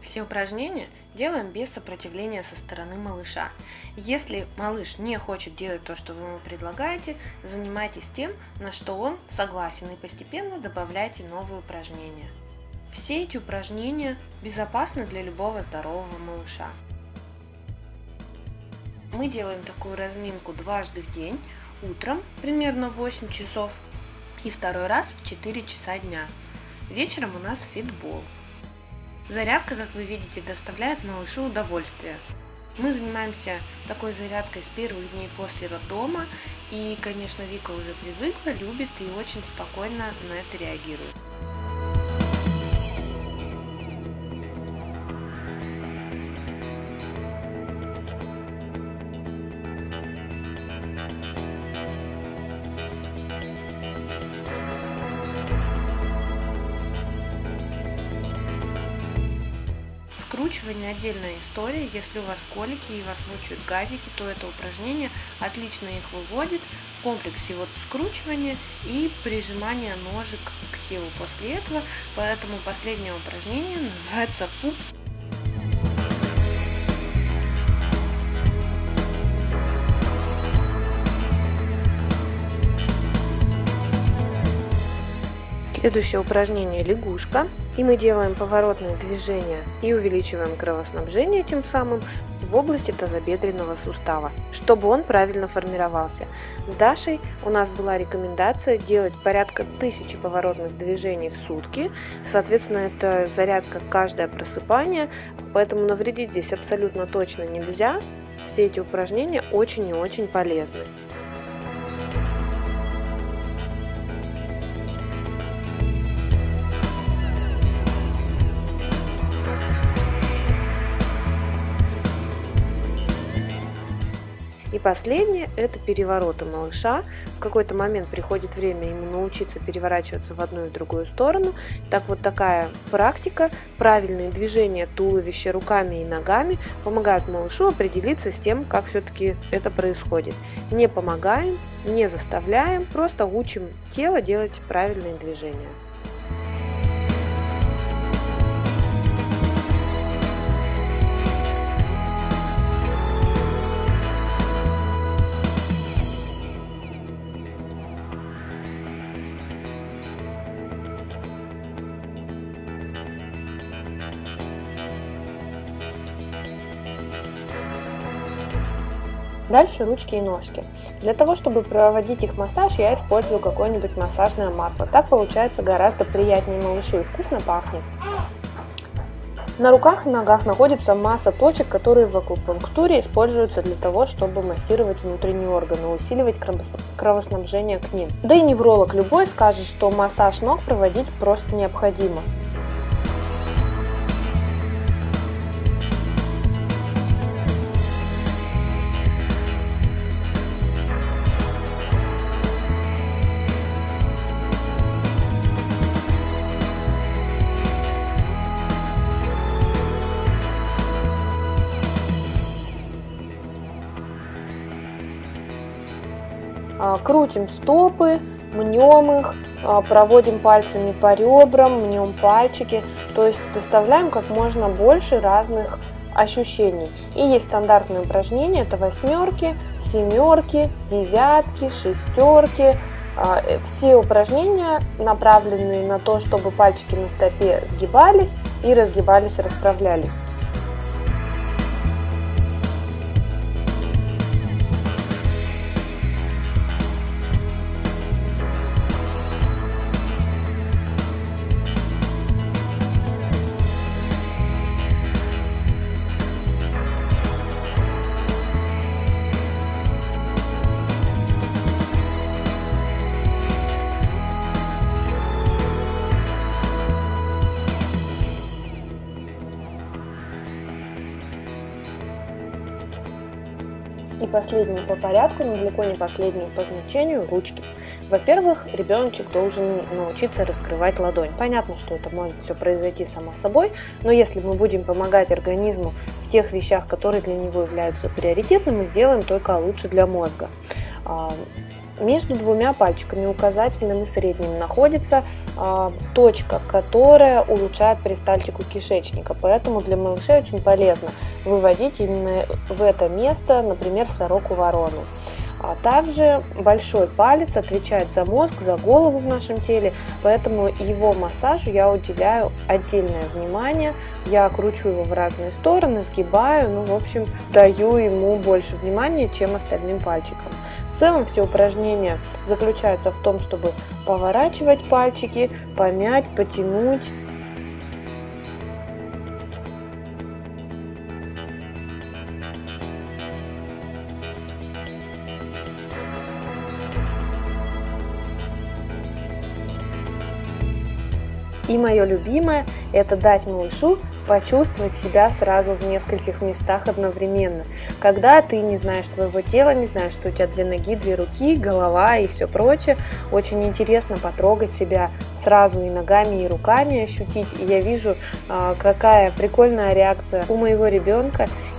Все упражнения делаем без сопротивления со стороны малыша. Если малыш не хочет делать то, что вы ему предлагаете, занимайтесь тем, на что он согласен, и постепенно добавляйте новые упражнения. Все эти упражнения безопасны для любого здорового малыша. Мы делаем такую разминку дважды в день, утром примерно в 8 часов и второй раз в 4 часа дня. Вечером у нас фитбол. Зарядка, как вы видите, доставляет малышу удовольствие. Мы занимаемся такой зарядкой с первых дней после роддома, и, конечно, Вика уже привыкла, любит и очень спокойно на это реагирует. Скручивание отдельная история. Если у вас колики и вас мучают газики, то это упражнение отлично их выводит в комплексе скручивания и прижимания ножек к телу после этого. Поэтому последнее упражнение называется пуп. Следующее упражнение лягушка, и мы делаем поворотные движения и увеличиваем кровоснабжение тем самым в области тазобедренного сустава, чтобы он правильно формировался. С Дашей у нас была рекомендация делать порядка 1000 поворотных движений в сутки, соответственно, это зарядка каждое просыпание, поэтому навредить здесь абсолютно точно нельзя. Все эти упражнения очень и очень полезны. И последнее – это перевороты малыша. В какой-то момент приходит время ему научиться переворачиваться в одну и другую сторону. Так вот такая практика, правильные движения туловища руками и ногами помогают малышу определиться с тем, как все-таки это происходит. Не помогаем, не заставляем, просто учим тело делать правильные движения. Дальше ручки и ножки. Для того, чтобы проводить их массаж, я использую какое-нибудь массажное масло. Так получается гораздо приятнее малышу и вкусно пахнет. На руках и ногах находится масса точек, которые в акупунктуре используются для того, чтобы массировать внутренние органы, усиливать кровоснабжение к ним. Да и невролог любой скажет, что массаж ног проводить просто необходимо. Крутим стопы, мнем их, проводим пальцами по ребрам, мнем пальчики, то есть доставляем как можно больше разных ощущений. И есть стандартные упражнения, это восьмерки, семерки, девятки, шестерки. Все упражнения направлены на то, чтобы пальчики на стопе сгибались и разгибались, расправлялись. И последний по порядку, но далеко не последний по значению, ручки. Во-первых, ребеночек должен научиться раскрывать ладонь. Понятно, что это может все произойти само собой, но если мы будем помогать организму в тех вещах, которые для него являются приоритетными, мы сделаем только лучше для мозга. Между двумя пальчиками, указательным и средним, находится точка, которая улучшает перистальтику кишечника. Поэтому для малышей очень полезно выводить именно в это место, например, сороку-ворону. А также большой палец отвечает за мозг, за голову в нашем теле, поэтому его массажу я уделяю отдельное внимание. Я кручу его в разные стороны, сгибаю, в общем, даю ему больше внимания, чем остальным пальчикам. В целом все упражнения заключаются в том, чтобы поворачивать пальчики, помять, потянуть. И мое любимое – это дать малышу почувствовать себя сразу в нескольких местах одновременно. Когда ты не знаешь своего тела, не знаешь, что у тебя 2 ноги, 2 руки, голова и все прочее, очень интересно потрогать себя сразу и ногами, и руками ощутить. И я вижу, какая прикольная реакция у моего ребенка.